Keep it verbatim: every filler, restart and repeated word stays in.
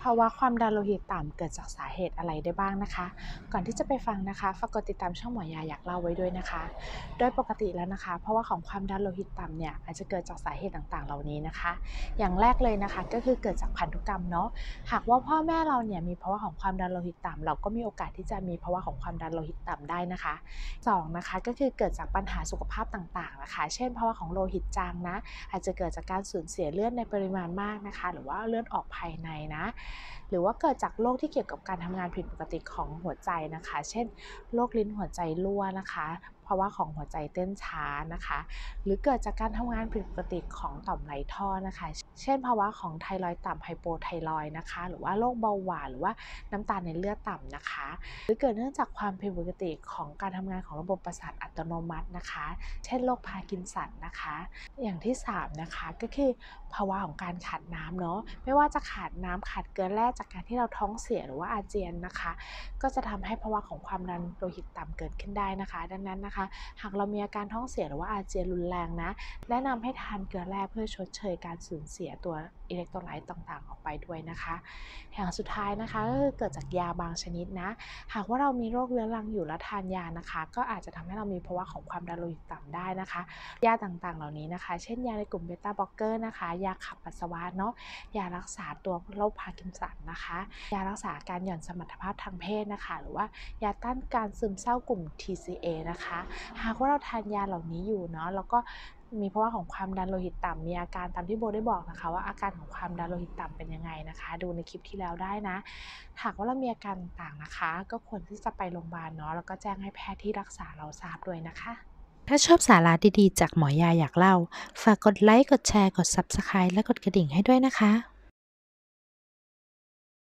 ภาวะความดันโลหิตต่ำเกิดจากสาเหตุอะไรได้บ้างนะคะก่อนที่จะไปฟังนะคะฝากกดติดตามช่องหมอยาอยากเล่าไว้ด้วยนะคะโดยปกติแล้วนะคะภาวะของความดันโลหิตต่ำเนี่ยอาจจะเกิดจากสาเหตุต่างๆเหล่านี้นะคะอย่างแรกเลยนะคะก็คือเกิดจากพันธุกรรมเนาะหากว่าพ่อแม่เราเนี่ยมีภาวะของความดันโลหิตต่ำเราก็มีโอกาสที่จะมีภาวะของความดันโลหิตต่ำได้นะคะสองนะคะก็คือเกิดจากปัญหาสุขภาพต่างๆนะคะเช่นภาวะของโลหิตจางนะอาจจะเกิดจากการสูญเสียเลือดในปริมาณมากนะคะหรือว่าเลือดออกภายในนะหรือว่าเกิดจากโรคที่เกี่ยวกับการทำงานผิดปกติของหัวใจนะคะเช่นโรคลิ้นหัวใจรั่วนะคะภาวะของหัวใจเต้นช้านะคะหรือเกิดจากการทำงานผิดปกติของต่อมไรท่อนะคะเช่นภาวะของไทรอยด์ต่ำไฮโปไทรอยด์นะคะหรือว่าโรคเบาหวานหรือว่าน้ำตาลในเลือดต่ำนะคะหรือเกิดเนื่องจากความผิดปกติของการทำงานของระบบประสาทอัตโนมัตินะคะเช่นโรคพาร์กินสันนะคะอย่างที่สามนะคะก็คือภาวะของการขาดน้ำเนาะไม่ว่าจะขาดน้ำขาดเกลือแร่จากการที่เราท้องเสียหรือว่าอาเจียนนะคะก็จะทำให้ภาวะของความดันโลหิตต่ำเกิดขึ้นได้นะคะดังนั้นนะคะหากเรามีอาการท้องเสียหรือว่าอาเจียนรุนแรงนะแนะนำให้ทานเกลือแร่เพื่อชดเชยการสูญเสียตัวอิเล็กโทรไลต์ต่างๆออกไปด้วยนะคะอย่างสุดท้ายนะคะก็คือเกิดจากยาบางชนิดนะหากว่าเรามีโรคเรื้อรังอยู่และทานยานะคะก็อาจจะทำให้เรามีภาวะของความดันโลหิตต่ำได้นะคะยาต่างๆเหล่านี้นะคะเช่นยาในกลุ่มเบต้าบล็อกเกอร์นะคะยาขับปัสสาวะเนาะยารักษาตัวโรคพาร์กินสันนะคะยารักษาการหย่อนสมรรถภาพทางเพศนะคะหรือว่ายาต้านการซึมเศร้ากลุ่ม ที ซี เอ นะคะหากว่าเราทานยาเหล่านี้อยู่เนาะแล้วก็มีภาวะของความดันโลหิตต่ำมีอาการตามที่โบได้บอกนะคะว่าอาการของความดันโลหิตต่ำเป็นยังไงนะคะดูในคลิปที่แล้วได้นะหากว่าเรามีอาการต่างๆนะคะก็ควรที่จะไปโรงพยาบาลเนาะแล้วก็แจ้งให้แพทย์ที่รักษาเราทราบด้วยนะคะถ้าชอบสาระดีๆจากหมอยาอยากเล่าฝากกดไลค์กดแชร์กด ซับสไครบ์ และกดกระดิ่งให้ด้วยนะคะ